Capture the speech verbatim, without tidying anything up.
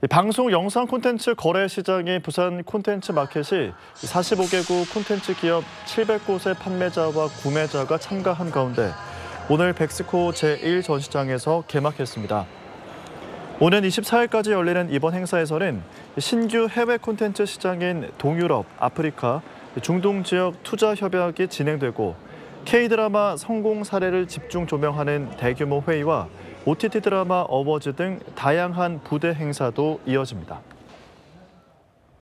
방송 영상 콘텐츠 거래 시장인 부산 콘텐츠 마켓이 사십오 개국 콘텐츠 기업 칠백 곳의 판매자와 구매자가 참가한 가운데 오늘 백스코 제일 전시장에서 개막했습니다. 오는 이십사 일까지 열리는 이번 행사에서는 신규 해외 콘텐츠 시장인 동유럽, 아프리카, 중동 지역 투자 협약이 진행되고 K드라마 성공 사례를 집중 조명하는 대규모 회의와 오티티 드라마 어워즈 등 다양한 부대 행사도 이어집니다.